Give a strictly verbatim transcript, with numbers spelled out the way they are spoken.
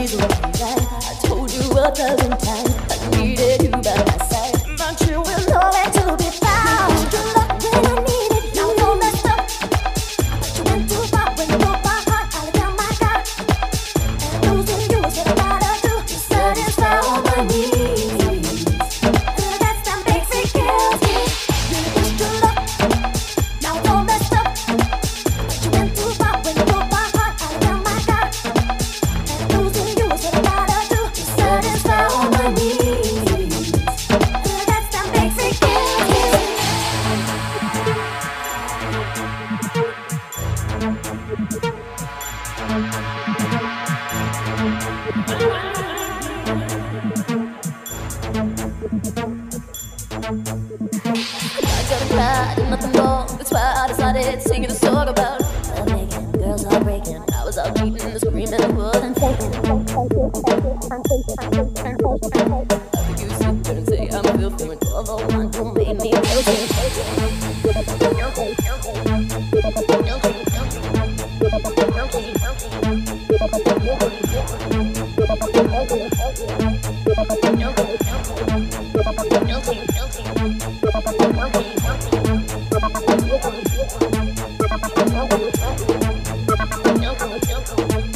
reason why I told you a dozen times I needed you by my side, but you will know where to be found. Your love when I need it, now you're messed up. But you went too far when you broke my heart. I let down my guard, and losing you is what I gotta do to satisfy all my needs. That's the basic kills me. You pushed your love, now you're messed up. But you went too far when you broke my heart. I let down my guard, and losing you is what I gotta do to satisfy all my needs. That's the basic kills me. I got a pride and nothing wrong. That's why I decided singing a song about love making, girls are breaking. I was out beating and screaming, I wasn't faking. How could you sit there and say I'm filthy when you're the one who made me guilty?